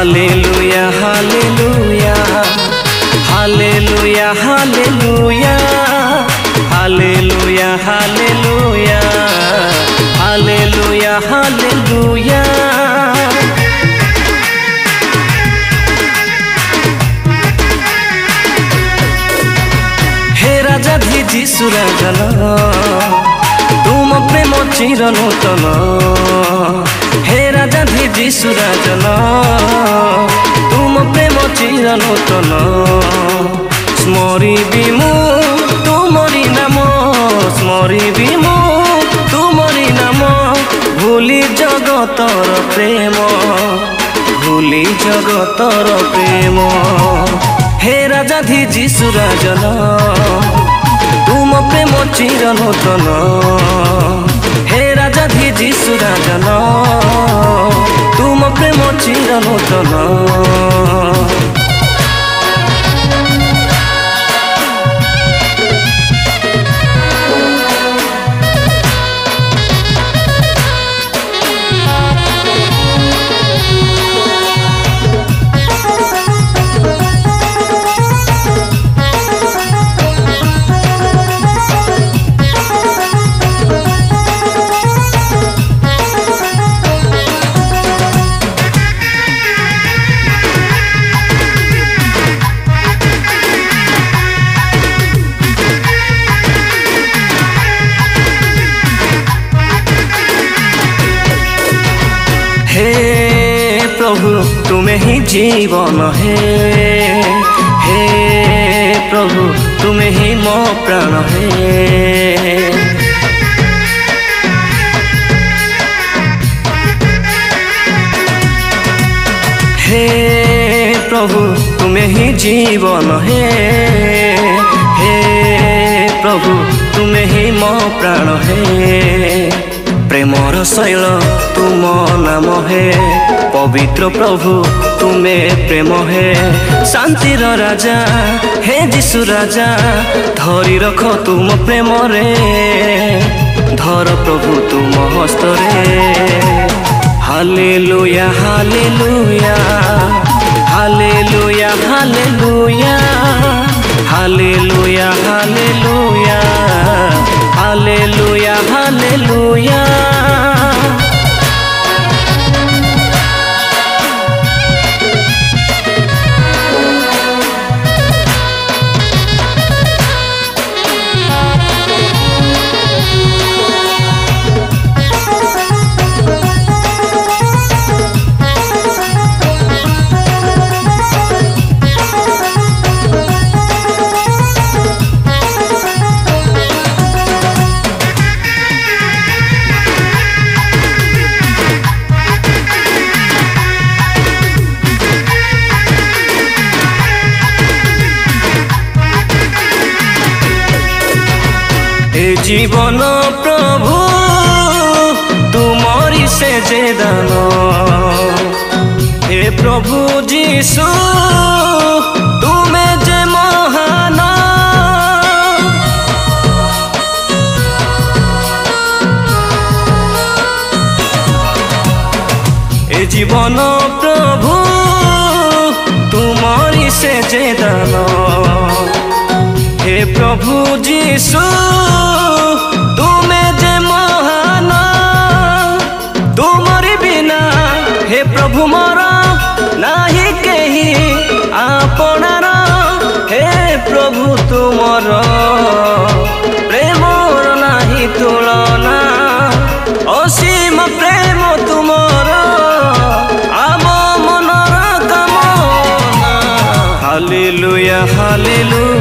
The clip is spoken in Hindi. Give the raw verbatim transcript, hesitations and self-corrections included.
Hallelujah hallelujah hallelujah hallelujah hallelujah hallelujah hallelujah hallelujah. हे राजा धिजी सुराजन तुम प्रेम चिर नूतन। हे राजा धिजी सुराजन तुम प्रेम चिर नूतन। स्मरिबी मु तुमरी नाम स्मरिबी मु तुमरी नाम भूली जगतर प्रेम भूली जगतर प्रेम। हे राजा धिजी सुराजन तुम प्रेम चिर नूतन। हे राजा धिजी सुराजन तुम प्रेम चिर नूतन। हे प्रभु तुम्हें ही जीवन है। हे प्रभु तुम्हें ही मो प्राण है। हे प्रभु तुम्हें ही जीवन है। हे प्रभु तुम्हें ही मो प्राण है। प्रेमर शैल तुम नाम है पवित्र प्रभु तुम्हें प्रेम है। शांतिर राजा हे जीशु राजा धरी रख तुम प्रेम रे धर प्रभु तुम हस्त रे। Hallelujah hallelujah hallelujah hallelujah hallelujah hallelujah hallelujah hallelujah. ए जीवन प्रभु तुमरी से जे दान। हे प्रभु जीशु तुम्हें जे महान। ए जीवन प्रभु तुमरी से जे दान। हे प्रभु जीशु तुम्हें जे महान। तुमरी बिना हे प्रभु मोर नाही केही आपनार। हे प्रभु तुमर प्रेमर नाही तुलना। असीम प्रेम तुमर आम मनर कामना। Hallelujah hallelujah